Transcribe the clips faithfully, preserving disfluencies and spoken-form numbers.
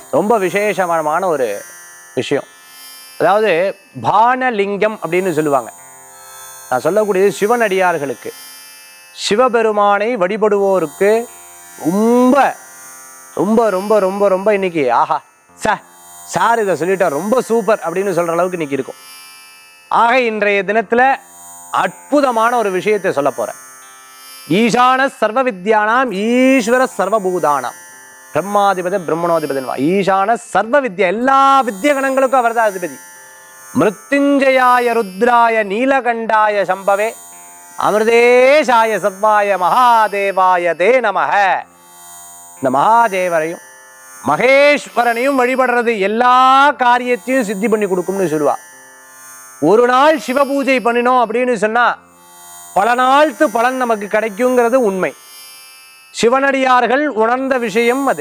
ரொம்ப விசேஷமான ஒரு விஷயம். அதாவது பானலிங்கம் அப்படின்னு சொல்லுவாங்க. நான் சொல்லக்கூடியது சிவனடியார்களுக்கு, சிவபெருமானை வழிபடுவோருக்கு ரொம்ப ரொம்ப ரொம்ப ரொம்ப ரொம்ப இன்னைக்கு ஆஹா சார் சார் இதை சொல்லிட்டா ரொம்ப சூப்பர் அப்படின்னு சொல்கிற அளவுக்கு இன்னைக்கு இருக்கும். ஆக இன்றைய தினத்தில் அற்புதமான ஒரு விஷயத்தை சொல்ல போகிறேன். ஈசான சர்வ வித்யானாம் ஈஸ்வர சர்வபூதானாம் பிரம்மாதிபதி பிரம்மணோதிபதி. ஈசான சர்வ வித்யா, எல்லா வித்ய கணங்களுக்கும் அவர் தான் அதிபதி. மிருத்யுஞ்சயாய ருத்ராய நீலகண்டாய சம்பவே அமிர்தேஷாய சர்வாய மகாதேவாய தே நமஹ. இந்த மகாதேவரையும் மகேஸ்வரனையும் வழிபடுறது எல்லா காரியத்தையும் சித்தி பண்ணி கொடுக்கும்னு சொல்லுவா. ஒரு நாள் சிவ பூஜை பண்ணினோம் அப்படின்னு சொன்னா பல நாள்த்து பலன் நமக்கு கிடைக்குங்கிறது உண்மை. சிவனடியார்கள் உணர்ந்த விஷயம் அது.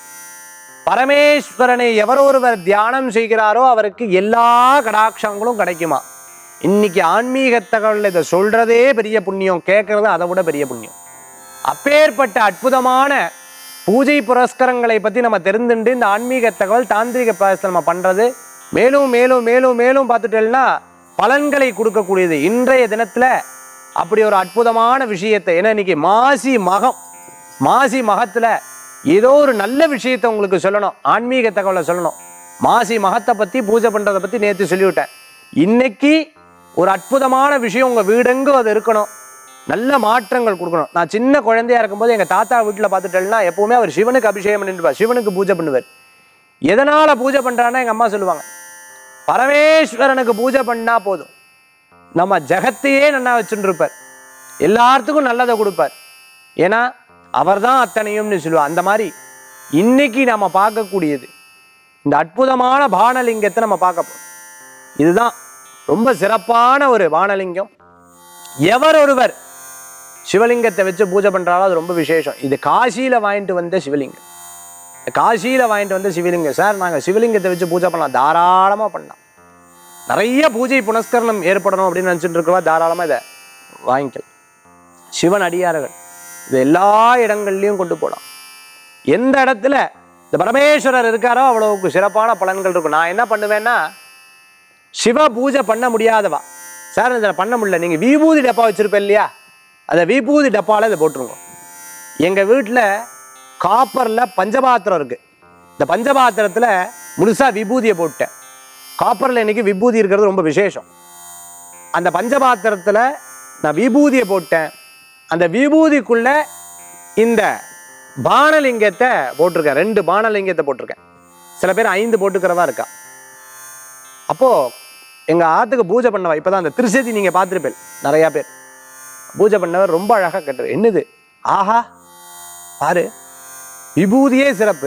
பரமேஸ்வரனை எவரொருவர் தியானம் செய்கிறாரோ அவருக்கு எல்லா கடாட்சங்களும் கிடைக்குமா. இன்னைக்கு ஆன்மீக தகவல் இதை சொல்றதே பெரிய புண்ணியம், கேட்கறது அதை விட பெரிய புண்ணியம். அப்பேற்பட்ட அற்புதமான பூஜை புரஸ்கரங்களை பற்றி நம்ம தெரிந்துட்டு இந்த ஆன்மீக தகவல் தாந்திரிக பிரயாசத்தை நம்ம பண்ணுறது மேலும் மேலும் மேலும் மேலும் பார்த்துட்டேன்னா பலன்களை கொடுக்கக்கூடியது. இன்றைய தினத்தில் அப்படி ஒரு அற்புதமான விஷயத்தை, ஏன்னா இன்னைக்கு மாசி மகம், மாசி மகத்தில் ஏதோ ஒரு நல்ல விஷயத்தை உங்களுக்கு சொல்லணும், ஆன்மீக தகவலை சொல்லணும். மாசி மகத்தை பற்றி பூஜை பண்ணுறதை பற்றி நேற்று சொல்லிவிட்டேன். இன்னைக்கு ஒரு அற்புதமான விஷயம் உங்கள் வீடெங்கும் அது இருக்கணும், நல்ல மாற்றங்கள் கொடுக்கணும். நான் சின்ன குழந்தையா இருக்கும்போது எங்கள் தாத்தா வீட்டில் பார்த்துட்டேன்னா எப்போவுமே அவர் சிவனுக்கு அபிஷேகம் பண்ணிட்டுருப்பார், சிவனுக்கு பூஜை பண்ணுவார். எதனால் பூஜை பண்ணுறான்னா எங்கள் அம்மா சொல்லுவாங்க, பரமேஸ்வரனுக்கு பூஜை பண்ணால் போதும், நம்ம ஜகத்தையே நல்லா வச்சுட்டு இருப்பார், எல்லாத்துக்கும் நல்லதை கொடுப்பார், ஏன்னா அவர் தான் அத்தனையும்னு சொல்லுவார். அந்த மாதிரி இன்னைக்கு நம்ம பார்க்கக்கூடியது இந்த அற்புதமான பானலிங்கத்தை நம்ம பார்க்க போகிறோம். இதுதான் ரொம்ப சிறப்பான ஒரு பானலிங்கம். எவர் ஒருவர் சிவலிங்கத்தை வச்சு பூஜை பண்ணுறாலும் அது ரொம்ப விசேஷம். இது காசியில் வாங்கிட்டு வந்த சிவலிங்கம், காசியில் வாங்கிட்டு வந்த சிவலிங்கம். சார் நாங்கள் சிவலிங்கத்தை வச்சு பூஜை பண்ணலாம், தாராளமாக பண்ணலாம். நிறைய பூஜை புனஸ்கரணம் ஏற்படணும் அப்படின்னு நினச்சிட்டு இருக்கிறவா தாராளமாக இதை வாங்கிக்கலாம். சிவன் அடியார்கள் இது எல்லா இடங்கள்லையும் கொண்டு போகலாம். எந்த இடத்துல இந்த பரமேஸ்வரர் இருக்காரோ அவ்வளவுக்கு சிறப்பான பலன்கள் இருக்கும். நான் என்ன பண்ணுவேன்னா, சிவ பூஜை பண்ண முடியாதவா சார் இதில் பண்ண முடியல, நீங்கள் விபூதி டப்பா வச்சுருப்பேன் இல்லையா, அதை விபூதி டப்பாவில் இதை போட்டுருங்க. எங்கள் வீட்டில் காப்பரில் பஞ்சபாத்திரம் இருக்குது, இந்த பஞ்சபாத்திரத்தில் முழுசாக விபூதியை போட்டேன். காப்பரில் இன்றைக்கி விபூதி இருக்கிறது ரொம்ப விசேஷம். அந்த பஞ்சபாத்திரத்தில் நான் விபூதியை போட்டேன். அந்த விபூதிக்குள்ளே இந்த பானலிங்கத்தை போட்டிருக்கேன், ரெண்டு பானலிங்கத்தை போட்டிருக்கேன். சில பேர் ஐந்து போட்டுக்கிறவா இருக்கா. அப்போது எங்கள் ஆற்றுக்கு பூஜை பண்ணவா, இப்போ தான் அந்த திருசதி நீங்கள் பார்த்துருப்பேன், நிறையா பேர் பூஜை பண்ணவர் ரொம்ப அழகாக கட்டுரு. என்னது ஆஹா பாரு, விபூதியே சிறப்பு,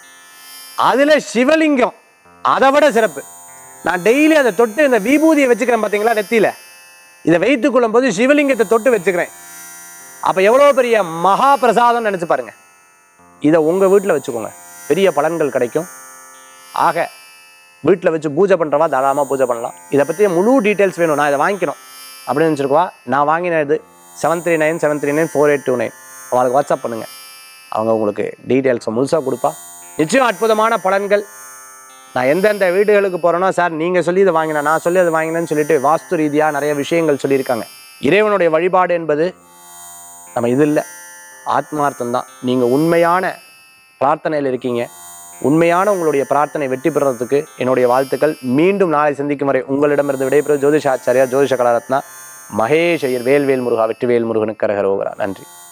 அதில் சிவலிங்கம் அதை விட சிறப்பு. நான் டெய்லி அதை தொட்டு இந்த விபூதியை வச்சுக்கிறேன் பார்த்தீங்களா நெத்தியில், இதை வைத்து கொள்ளும் போது சிவலிங்கத்தை தொட்டு வச்சுக்கிறேன். அப்போ எவ்வளோ பெரிய மகா பிரசாதம் நினச்சி பாருங்கள். இதை உங்கள் வீட்டில் வச்சுக்கோங்க, பெரிய பலன்கள் கிடைக்கும். ஆக வீட்டில் வச்சு பூஜை பண்ணுறவா தாராளமாக பூஜை பண்ணலாம். இதை பற்றி முழு டீட்டெயில்ஸ் வேணும், நான் இதை வாங்கிக்கணும் அப்படின்னு நினச்சிருக்கவா, நான் வாங்கினது seven three nine seven three nine four eight two nine அவங்களுக்கு வாட்ஸ்அப் பண்ணுங்கள், அவங்க உங்களுக்கு டீட்டெயில்ஸை முழுசாக கொடுப்பா. நிச்சயம் அற்புதமான பலன்கள். நான் எந்தெந்த வீடுகளுக்கு போகிறேனோ, சார் நீங்கள் சொல்லி இதை வாங்கினேன், நான் சொல்லி அதை வாங்கினேன்னு சொல்லிட்டு வாஸ்து ரீதியாக நிறைய விஷயங்கள் சொல்லியிருக்காங்க. இறைவனுடைய வழிபாடு என்பது நம்ம இது இல்லை, ஆத்மார்த்தம் தான். நீங்கள் உண்மையான பிரார்த்தனையில் இருக்கீங்க, உண்மையான உங்களுடைய பிரார்த்தனை வெற்றி பெறுறதுக்கு என்னுடைய வாழ்த்துக்கள். மீண்டும் நாளை சந்திக்கும் வரை உங்களிடமிருந்து விடைபெறும் ஜோதிஷ ஆச்சாரியா ஜோதிஷ கலாரத்னா மகேஷ் ஐயர். வேல்வேல் முருகா வெற்றிவேல் முருகனுக்கு கரகரோகரா. நன்றி.